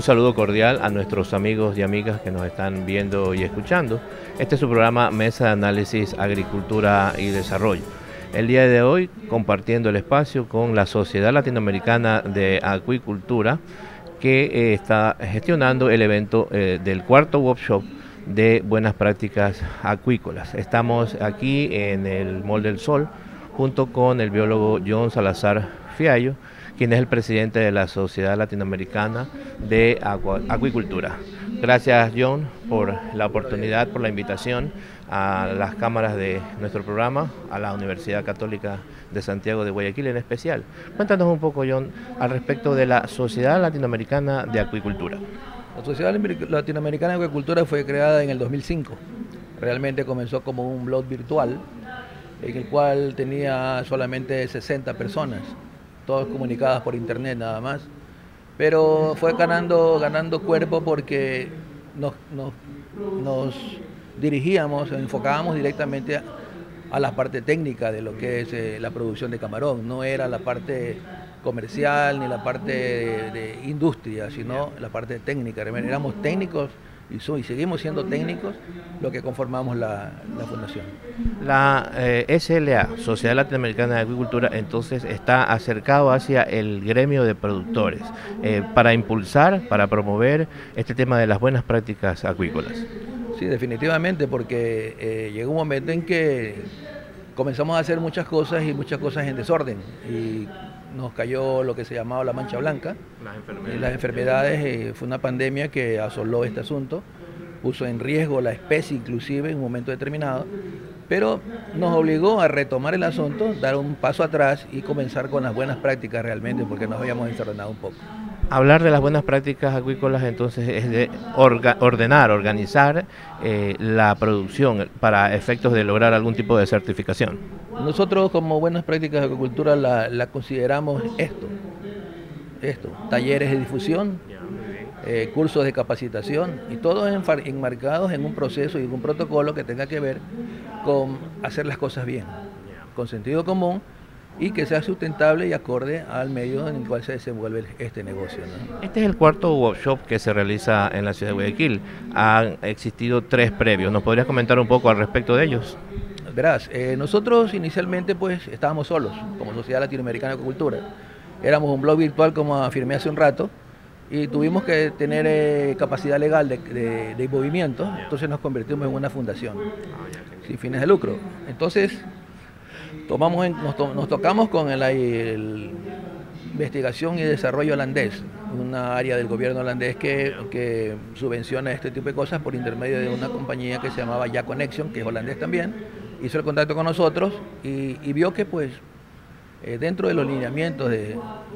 saludo cordial a nuestros amigos y amigas que nos están viendo y escuchando. Este es su programa Mesa de Análisis, Agricultura y Desarrollo. El día de hoy compartiendo el espacio con la Sociedad Latinoamericana de Acuicultura, que está gestionando el evento del cuarto workshop de buenas prácticas acuícolas. Estamos aquí en el Mall del Sol junto con el biólogo John Salazar Fiallo, quien es el presidente de la Sociedad Latinoamericana de Acuicultura. Gracias, John, por la oportunidad, por la invitación a las cámaras de nuestro programa, a la Universidad Católica de Santiago de Guayaquil en especial. Cuéntanos un poco, John, al respecto de la Sociedad Latinoamericana de Acuicultura. La Sociedad Latinoamericana de Acuicultura fue creada en el 2005. Realmente comenzó como un blog virtual, en el cual tenía solamente 60 personas, todas comunicadas por internet nada más, pero fue ganando cuerpo porque nos dirigíamos, enfocábamos directamente a la parte técnica de lo que es la producción de camarón. No era la parte comercial ni la parte de industria, sino la parte técnica. Éramos técnicos y seguimos siendo técnicos lo que conformamos la fundación. La SLA, Sociedad Latinoamericana de Agricultura, entonces está acercado hacia el gremio de productores para impulsar, para promover este tema de las buenas prácticas acuícolas. Sí, definitivamente, porque llegó un momento en que comenzamos a hacer muchas cosas y muchas cosas en desorden y nos cayó lo que se llamaba la mancha blanca. Las enfermedades, fue una pandemia que asoló este asunto, puso en riesgo la especie inclusive en un momento determinado, pero nos obligó a retomar el asunto, dar un paso atrás y comenzar con las buenas prácticas realmente, porque nos habíamos desordenado un poco. Hablar de las buenas prácticas acuícolas entonces es de organizar la producción para efectos de lograr algún tipo de certificación. Nosotros como buenas prácticas de acuicultura la consideramos esto, talleres de difusión, cursos de capacitación y todos enmarcados en un proceso y en un protocolo que tenga que ver con hacer las cosas bien, con sentido común, y que sea sustentable y acorde al medio en el cual se desenvuelve este negocio, ¿no? Este es el cuarto workshop que se realiza en la ciudad de Guayaquil. Han existido 3 previos. ¿Nos podrías comentar un poco al respecto de ellos? Verás, nosotros inicialmente pues estábamos solos como Sociedad Latinoamericana de Acuicultura. Éramos un blog virtual, como afirmé hace un rato, y tuvimos que tener capacidad legal de movimiento, entonces nos convertimos en una fundación sin fines de lucro. Entonces nos tocamos con el investigación y desarrollo holandés, una área del gobierno holandés que subvenciona este tipo de cosas por intermedio de una compañía que se llamaba Ya Connection, que es holandés también. Hizo el contacto con nosotros y vio que pues dentro de los lineamientos de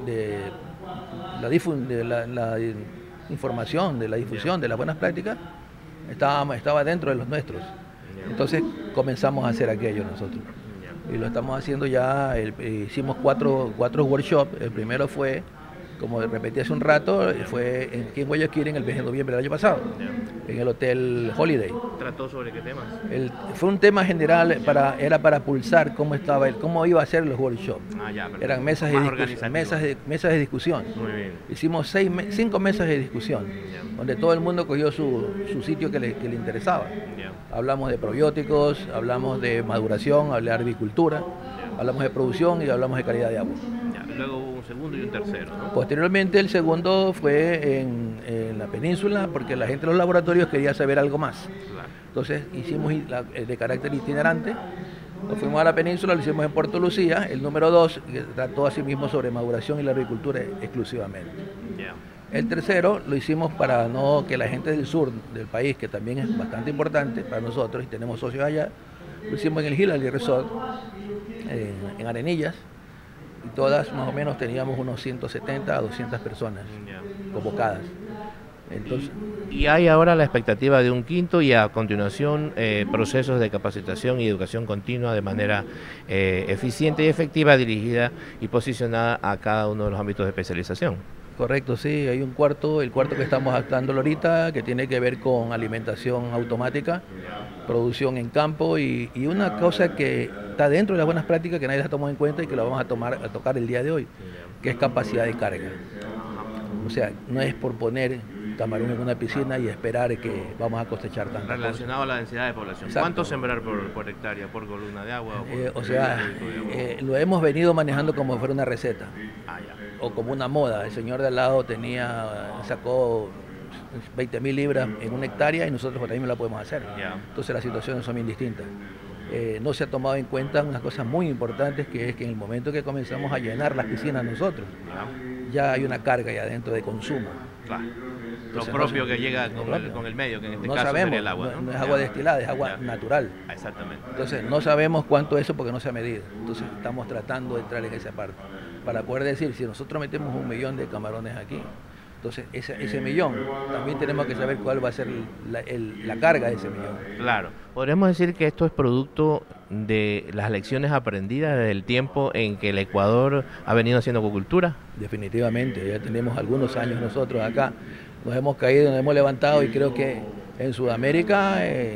la información, de la difusión de las buenas prácticas, estaba dentro de los nuestros. Entonces comenzamos a hacer aquello nosotros. Y lo estamos haciendo ya, hicimos cuatro workshops. El primero fue, como repetí hace un rato, fue aquí en Guayaquil en el mes de noviembre del año pasado, en el Hotel Holiday. ¿Trató sobre qué temas? Fue un tema general, era para pulsar cómo iba a ser los workshops. Eran mesas de discusión. Muy bien. Hicimos 5 mesas de discusión, donde todo el mundo cogió su sitio que le interesaba. Hablamos de probióticos, hablamos de maduración, hablamos de avicultura, hablamos de producción y hablamos de calidad de agua. Luego hubo un segundo y un tercero, ¿no? Posteriormente el segundo fue en la península, porque la gente de los laboratorios quería saber algo más. Entonces hicimos de carácter itinerante, nos fuimos a la península, lo hicimos en Puerto Lucía, el número 2, que trató así mismo sobre maduración y la agricultura exclusivamente. El tercero lo hicimos para no que la gente del sur del país, que también es bastante importante para nosotros y tenemos socios allá, lo hicimos en el Hillary Resort, en Arenillas, y todas más o menos teníamos unos 170 a 200 personas convocadas. Entonces, y hay ahora la expectativa de un quinto y a continuación procesos de capacitación y educación continua de manera eficiente y efectiva, dirigida y posicionada a cada uno de los ámbitos de especialización. Correcto, sí, hay un cuarto, el cuarto que estamos actuando ahorita, que tiene que ver con alimentación automática, producción en campo y una cosa que está dentro de las buenas prácticas que nadie las tomó en cuenta y que la vamos a tocar el día de hoy, que es capacidad de carga. O sea, no es por poner camarón en una piscina y esperar que vamos a cosechar tanta relacionado cosa. a la densidad de población. Exacto. ¿Cuánto sembrar por hectárea, por columna de agua? Lo hemos venido manejando como si fuera una receta Ya. o como una moda. El señor de al lado sacó 20.000 libras en una hectárea y nosotros también la podemos hacer. Ya. Entonces las situaciones son bien distintas. No se ha tomado en cuenta unas cosas muy importantes, que es que en el momento que comenzamos a llenar las piscinas nosotros, ya hay una carga ya dentro de consumo. Claro. Entonces, lo propio que llega propio. con el medio, que en este No caso sabemos, sería el agua. no es agua destilada, es agua natural. Exactamente. Entonces no sabemos cuánto es eso porque no se ha medido. Entonces estamos tratando de entrar en esa parte para poder decir, si nosotros metemos 1 millón de camarones aquí, entonces ese millón, también tenemos que saber cuál va a ser la carga de ese millón. Claro, podríamos decir que esto es producto de las lecciones aprendidas desde el tiempo en que el Ecuador ha venido haciendo acuicultura. Definitivamente, ya tenemos algunos años nosotros acá, nos hemos caído, nos hemos levantado y creo que en Sudamérica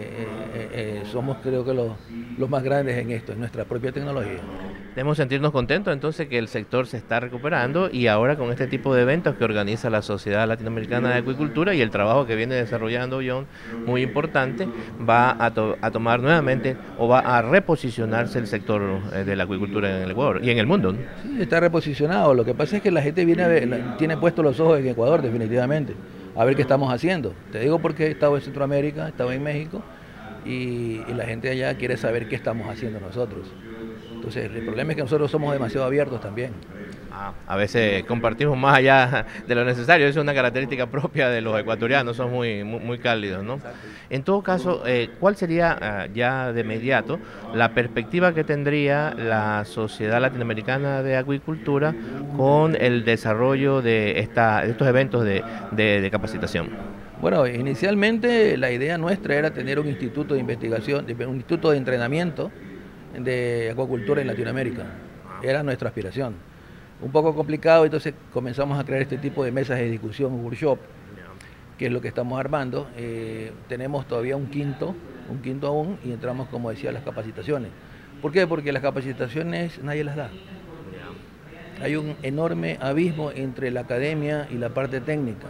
somos creo que los más grandes en esto, en nuestra propia tecnología. Debemos sentirnos contentos entonces que el sector se está recuperando y ahora con este tipo de eventos que organiza la Sociedad Latinoamericana de Acuicultura y el trabajo que viene desarrollando John, muy importante, va a tomar nuevamente o va a reposicionarse el sector de la acuicultura en el Ecuador y en el mundo, ¿no? Sí, está reposicionado, lo que pasa es que la gente viene a ver, tiene puestos los ojos en Ecuador definitivamente, a ver qué estamos haciendo. Te digo porque he estado en Centroamérica, he estado en México y la gente allá quiere saber qué estamos haciendo nosotros. Entonces, el problema es que nosotros somos demasiado abiertos también. A veces compartimos más allá de lo necesario, eso es una característica propia de los ecuatorianos, son muy cálidos, ¿no? Exacto. En todo caso, ¿cuál sería ya de inmediato la perspectiva que tendría la Sociedad Latinoamericana de Acuicultura con el desarrollo de estos eventos de capacitación? Bueno, inicialmente la idea nuestra era tener un instituto de investigación, un instituto de entrenamiento de acuacultura en Latinoamérica. Era nuestra aspiración. Un poco complicado, entonces comenzamos a crear este tipo de mesas de discusión, workshop, que es lo que estamos armando. Tenemos todavía un quinto aún, y entramos, como decía, a las capacitaciones. ¿Por qué? Porque las capacitaciones nadie las da. Hay un enorme abismo entre la academia y la parte técnica.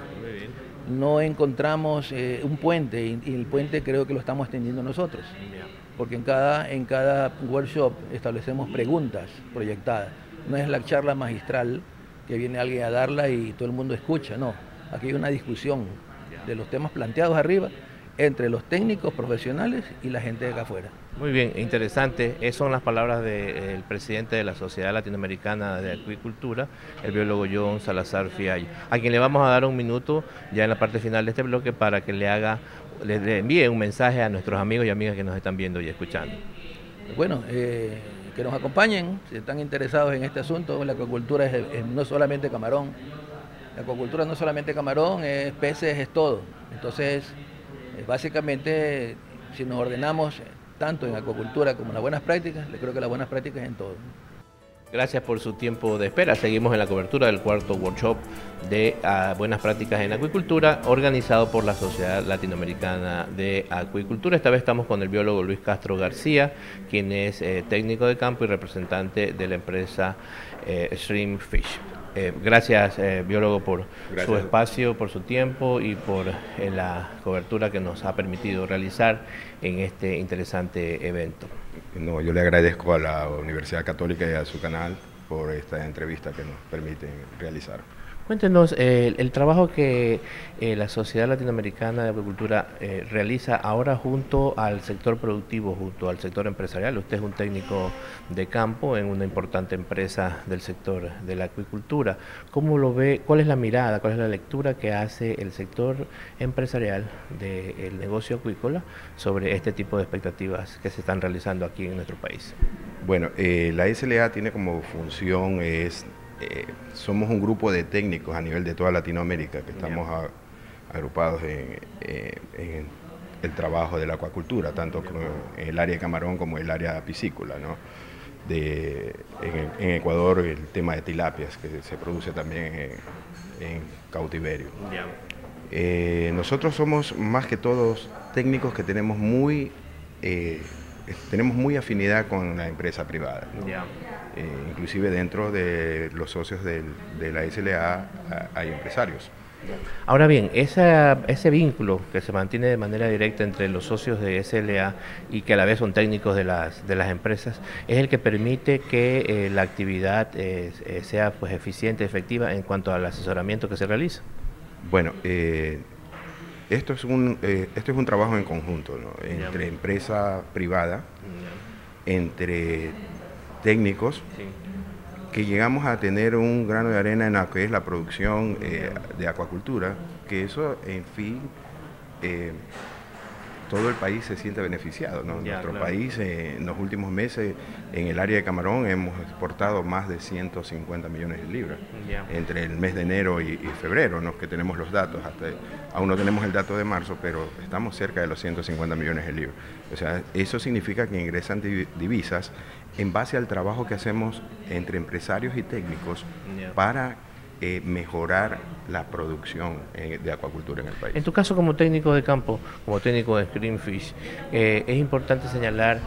No encontramos un puente, y el puente creo que lo estamos extendiendo nosotros. Porque en cada workshop establecemos preguntas proyectadas. No es la charla magistral que viene alguien a darla y todo el mundo escucha, no. Aquí hay una discusión de los temas planteados arriba entre los técnicos profesionales y la gente de acá afuera. Muy bien, interesante. Esas son las palabras del presidente de la Sociedad Latinoamericana de Acuicultura, el biólogo John Salazar Fiallo, a quien le vamos a dar un minuto ya en la parte final de este bloque para que le envíe un mensaje a nuestros amigos y amigas que nos están viendo y escuchando. Bueno, que nos acompañen, si están interesados en este asunto. La acuicultura es no solamente camarón, la acuicultura no solamente camarón, es peces, es todo. Entonces, básicamente, si nos ordenamos tanto en acuicultura como en las buenas prácticas, creo que las buenas prácticas en todo. Gracias por su tiempo de espera. Seguimos en la cobertura del cuarto workshop de buenas prácticas en acuicultura, organizado por la Sociedad Latinoamericana de Acuicultura. Esta vez estamos con el biólogo Luis Castro García, quien es técnico de campo y representante de la empresa Shrimp Fish. Gracias, biólogo, por su espacio, por su tiempo y por la cobertura que nos ha permitido realizar en este interesante evento. No, yo le agradezco a la Universidad Católica y a su canal por esta entrevista que nos permiten realizar. Cuéntenos el trabajo que la Sociedad Latinoamericana de Acuicultura realiza ahora junto al sector productivo, junto al sector empresarial. Usted es un técnico de campo en una importante empresa del sector de la acuicultura. ¿Cómo lo ve? ¿Cuál es la mirada, cuál es la lectura que hace el sector empresarial del negocio acuícola sobre este tipo de expectativas que se están realizando aquí en nuestro país? Bueno, la SLA tiene como función somos un grupo de técnicos a nivel de toda Latinoamérica que estamos agrupados en el trabajo de la acuacultura, tanto en el área de camarón como en el área piscícola, ¿no? En Ecuador el tema de tilapias, que se produce también en cautiverio. Nosotros somos más que todos técnicos que tenemos muy afinidad con la empresa privada, ¿no? Inclusive dentro de los socios de la SLA hay empresarios. Ahora bien, ese vínculo que se mantiene de manera directa entre los socios de SLA y que a la vez son técnicos de las empresas, es el que permite que la actividad sea pues eficiente, efectiva en cuanto al asesoramiento que se realiza. Bueno, esto es un trabajo en conjunto, ¿no? Entre empresa privada, entre técnicos, sí, que llegamos a tener un grano de arena en lo que es la producción de acuacultura, que eso, en fin, todo el país se siente beneficiado, ¿no? Nuestro país en los últimos meses en el área de camarón hemos exportado más de 150 millones de libras entre el mes de enero y febrero, ¿no? Que tenemos los datos, aún no tenemos el dato de marzo, pero estamos cerca de los 150 millones de libras. O sea, eso significa que ingresan divisas en base al trabajo que hacemos entre empresarios y técnicos para mejorar la producción de acuacultura en el país. En tu caso, como técnico de campo, como técnico de Greenfish, es importante señalar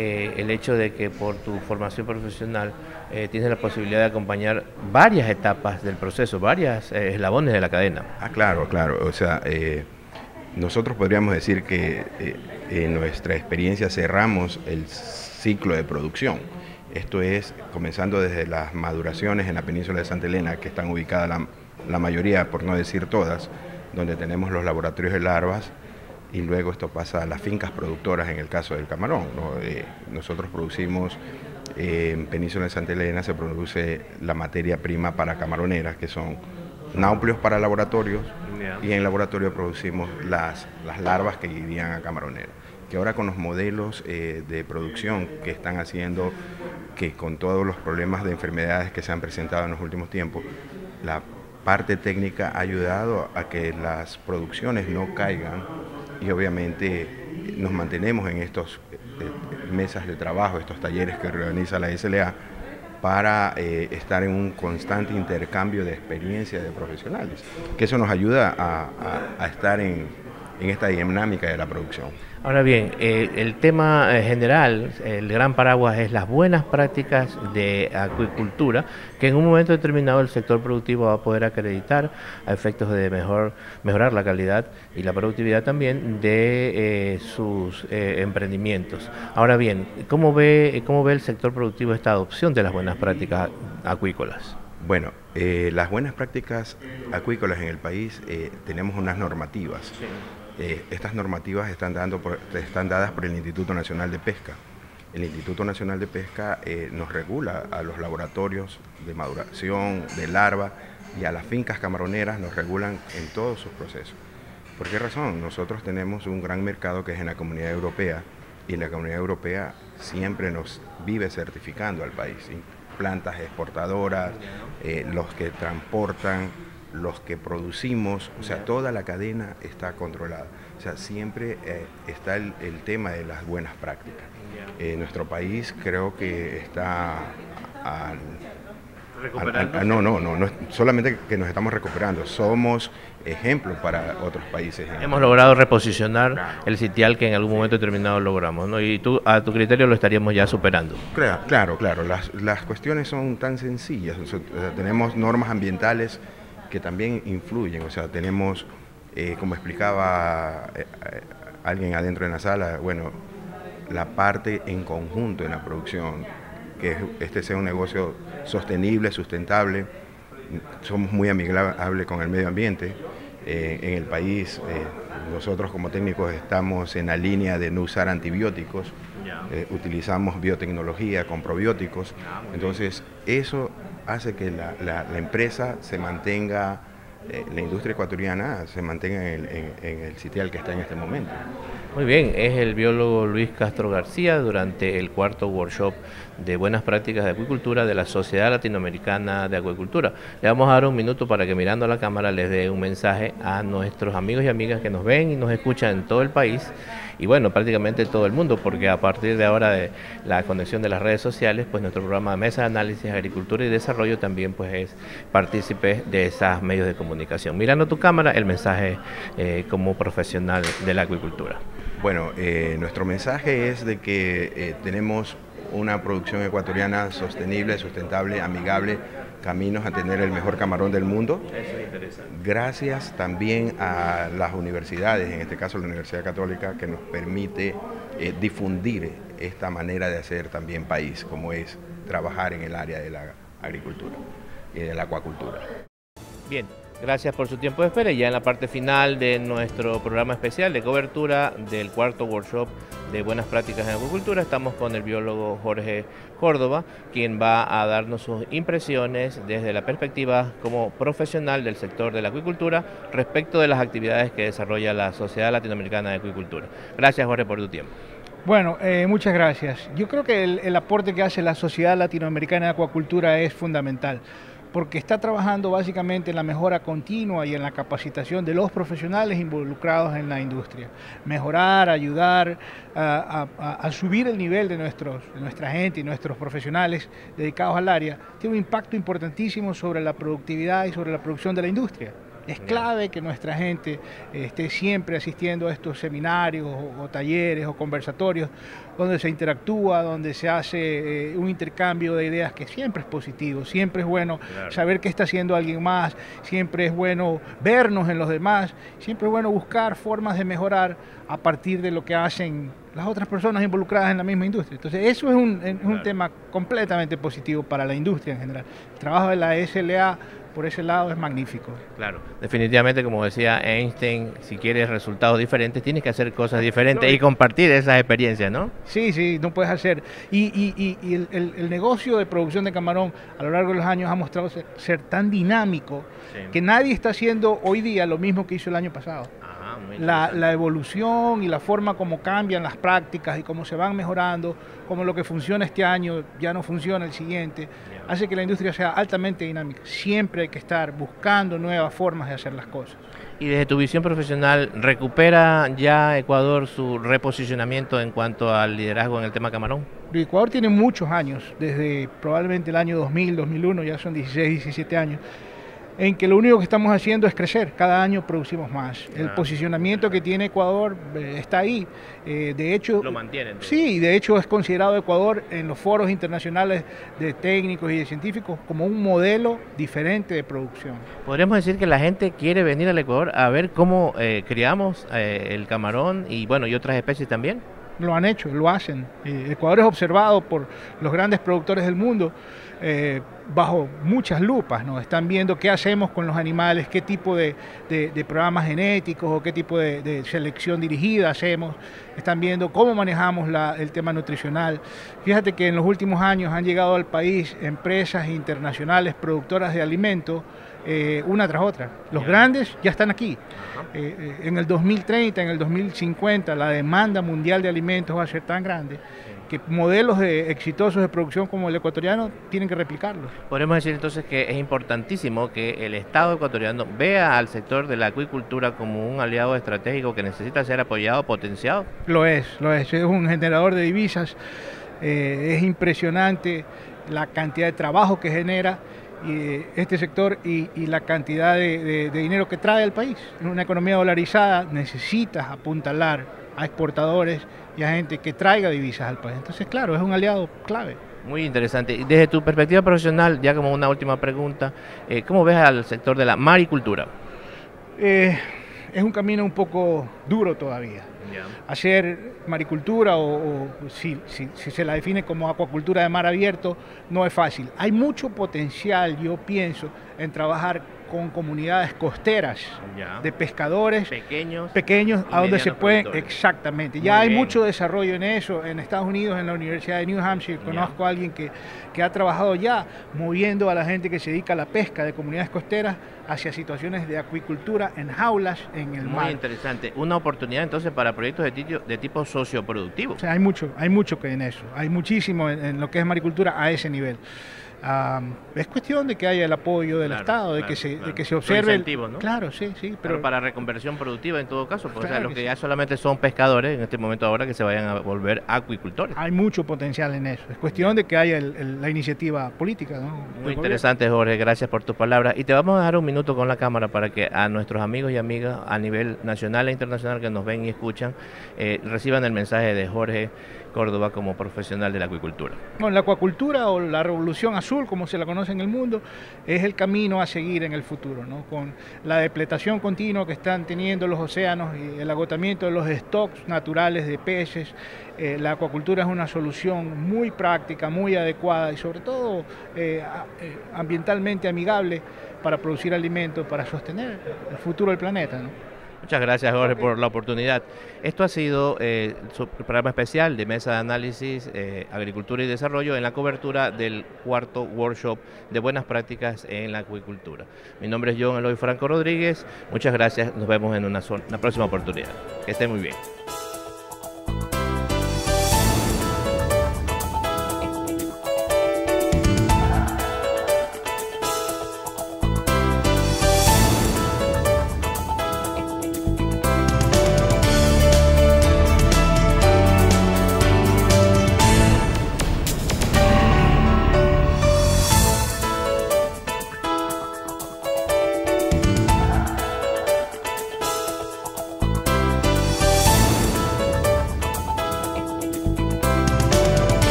el hecho de que por tu formación profesional tienes la posibilidad de acompañar varias etapas del proceso, varias eslabones de la cadena. Ah, claro, claro. O sea, nosotros podríamos decir que en nuestra experiencia cerramos el ciclo de producción. Esto es comenzando desde las maduraciones en la península de Santa Elena, que están ubicadas la mayoría, por no decir todas, donde tenemos los laboratorios de larvas, y luego esto pasa a las fincas productoras en el caso del camarón, ¿no? Nosotros producimos, en península de Santa Elena se produce la materia prima para camaroneras, que son náuplios para laboratorios, y en laboratorio producimos las larvas que irían a camaroneras. Que ahora con los modelos de producción que están haciendo, que con todos los problemas de enfermedades que se han presentado en los últimos tiempos, la parte técnica ha ayudado a que las producciones no caigan y obviamente nos mantenemos en estos mesas de trabajo, estos talleres que organiza la SLA para estar en un constante intercambio de experiencia de profesionales, que eso nos ayuda a estar en esta dinámica de la producción. Ahora bien, el tema general, el gran paraguas es las buenas prácticas de acuicultura, que en un momento determinado el sector productivo va a poder acreditar a efectos de mejorar la calidad y la productividad también de sus emprendimientos. Ahora bien, ¿cómo ve el sector productivo esta adopción de las buenas prácticas acuícolas? Bueno, las buenas prácticas acuícolas en el país tenemos unas normativas. Sí. Estas normativas están dadas por el Instituto Nacional de Pesca. El Instituto Nacional de Pesca nos regula a los laboratorios de maduración, de larva, y a las fincas camaroneras nos regulan en todos sus procesos. ¿Por qué razón? Nosotros tenemos un gran mercado que es en la Comunidad Europea, y la Comunidad Europea siempre nos vive certificando al país, ¿sí? Plantas exportadoras, los que transportan, los que producimos, o sea, toda la cadena está controlada. O sea, siempre está el tema de las buenas prácticas. Nuestro país creo que está no es solamente que nos estamos recuperando, somos ejemplo para otros países. Hemos logrado reposicionar el sitial que en algún momento determinado logramos, ¿no? Y a tu criterio lo estaríamos ya superando. Claro. Las cuestiones son tan sencillas. O sea, tenemos normas ambientales que también influyen. O sea, tenemos, como explicaba alguien adentro de la sala, bueno, la parte en conjunto en la producción, que este sea un negocio sostenible, sustentable. Somos muy amigables con el medio ambiente. En el país, nosotros como técnicos estamos en la línea de no usar antibióticos, utilizamos biotecnología con probióticos, entonces eso hace que la empresa se mantenga, la industria ecuatoriana se mantenga en el sitial que está en este momento. Muy bien, es el biólogo Luis Castro García durante el cuarto workshop de buenas prácticas de acuicultura de la Sociedad Latinoamericana de Acuicultura. Le vamos a dar un minuto para que mirando a la cámara les dé un mensaje a nuestros amigos y amigas que nos ven y nos escuchan en todo el país y bueno, prácticamente todo el mundo, porque a partir de ahora de la conexión de las redes sociales, pues nuestro programa de Mesa de Análisis, Agricultura y Desarrollo también pues es partícipe de esos medios de comunicación. Mirando tu cámara, el mensaje como profesional de la acuicultura. Bueno, nuestro mensaje es de que tenemos una producción ecuatoriana sostenible, sustentable, amigable caminos a tener el mejor camarón del mundo. Eso es interesante. Gracias también a las universidades, en este caso la Universidad Católica, que nos permite difundir esta manera de hacer también país, como es trabajar en el área de la agricultura y de la acuacultura. Bien, gracias por su tiempo de espera. Y ya en la parte final de nuestro programa especial de cobertura del cuarto workshop de buenas prácticas en acuicultura, estamos con el biólogo Jorge Córdoba, quien va a darnos sus impresiones desde la perspectiva como profesional del sector de la acuicultura respecto de las actividades que desarrolla la Sociedad Latinoamericana de Acuicultura. Gracias, Jorge, por tu tiempo. Bueno, muchas gracias. Yo creo que el aporte que hace la Sociedad Latinoamericana de Acuacultura es fundamental, porque está trabajando básicamente en la mejora continua y en la capacitación de los profesionales involucrados en la industria. Mejorar, ayudar a subir el nivel de nuestra gente y nuestros profesionales dedicados al área, tiene un impacto importantísimo sobre la productividad y sobre la producción de la industria. Es clave que nuestra gente esté siempre asistiendo a estos seminarios o talleres o conversatorios donde se interactúa, donde se hace un intercambio de ideas que siempre es positivo, siempre es bueno saber qué está haciendo alguien más, siempre es bueno vernos en los demás, siempre es bueno buscar formas de mejorar a partir de lo que hacen las otras personas involucradas en la misma industria. Entonces eso es un tema completamente positivo para la industria en general. El trabajo de la SLA por ese lado es magnífico. Claro, definitivamente, como decía Einstein, si quieres resultados diferentes, tienes que hacer cosas diferentes y compartir esas experiencias, ¿no? Sí, no puedes hacer. Y el negocio de producción de camarón a lo largo de los años ha mostrado ser tan dinámico que nadie está haciendo hoy día lo mismo que hizo el año pasado. La evolución y la forma como cambian las prácticas y cómo se van mejorando, como lo que funciona este año ya no funciona el siguiente, hace que la industria sea altamente dinámica. Siempre hay que estar buscando nuevas formas de hacer las cosas. Y desde tu visión profesional, ¿recupera ya Ecuador su reposicionamiento en cuanto al liderazgo en el tema camarón? Ecuador tiene muchos años, desde probablemente el año 2000, 2001, ya son 16, 17 años, en que lo único que estamos haciendo es crecer, cada año producimos más. El posicionamiento que tiene Ecuador está ahí, de hecho... ¿Lo mantienen? Sí, de hecho es considerado Ecuador en los foros internacionales de técnicos y de científicos como un modelo diferente de producción. Podríamos decir que la gente quiere venir al Ecuador a ver cómo criamos el camarón y bueno, y otras especies también. Lo han hecho, lo hacen. Ecuador es observado por los grandes productores del mundo bajo muchas lupas, ¿no? Están viendo qué hacemos con los animales, qué tipo de programas genéticos o qué tipo de selección dirigida hacemos. Están viendo cómo manejamos el tema nutricional. Fíjate que en los últimos años han llegado al país empresas internacionales productoras de alimentos una tras otra. Los grandes ya están aquí. En el 2030, en el 2050, la demanda mundial de alimentos va a ser tan grande que modelos exitosos de producción como el ecuatoriano tienen que replicarlos. Podemos decir entonces que es importantísimo que el Estado ecuatoriano vea al sector de la acuicultura como un aliado estratégico que necesita ser apoyado, potenciado. Lo es un generador de divisas, es impresionante la cantidad de trabajo que genera este sector y la cantidad de dinero que trae al país. En una economía dolarizada necesitas apuntalar a exportadores y a gente que traiga divisas al país. Entonces, claro, es un aliado clave. Muy interesante. Y desde tu perspectiva profesional, ya como una última pregunta, ¿cómo ves al sector de la maricultura? Es un camino un poco duro todavía. Hacer maricultura o si se la define como acuacultura de mar abierto no es fácil. Hay mucho potencial, yo pienso, en trabajar con comunidades costeras de pescadores pequeños a donde se pueden, exactamente, ya hay mucho desarrollo en eso. En Estados Unidos, en la Universidad de New Hampshire, conozco a alguien que ha trabajado ya moviendo a la gente que se dedica a la pesca de comunidades costeras hacia situaciones de acuicultura en jaulas en el mar. Muy interesante, una oportunidad entonces para proyectos de tipo socioproductivo. O sea, hay mucho que en eso, hay muchísimo en lo que es maricultura a ese nivel. Es cuestión de que haya el apoyo del Estado, de que se observe incentivo, ¿no? Claro, sí, pero para reconversión productiva en todo caso, pues, claro, o sea, los que ya solamente son pescadores en este momento ahora que se vayan a volver acuicultores. Hay mucho potencial en eso, es cuestión de que haya la iniciativa política, ¿no? Muy interesante, Jorge, gracias por tus palabras y te vamos a dejar un minuto con la cámara para que a nuestros amigos y amigas a nivel nacional e internacional que nos ven y escuchan reciban el mensaje de Jorge Córdoba como profesional de la acuicultura. Bueno, la acuacultura o la revolución azul, como se la conoce en el mundo, es el camino a seguir en el futuro, ¿no? Con la depletación continua que están teniendo los océanos y el agotamiento de los stocks naturales de peces, la acuacultura es una solución muy práctica, muy adecuada y sobre todo ambientalmente amigable para producir alimentos, para sostener el futuro del planeta, ¿no? Muchas gracias, Jorge, por la oportunidad. Esto ha sido su programa especial de Mesa de Análisis, Agricultura y Desarrollo en la cobertura del cuarto workshop de buenas prácticas en la acuicultura. Mi nombre es John Eloy Franco Rodríguez. Muchas gracias. Nos vemos en una próxima oportunidad. Que esté muy bien.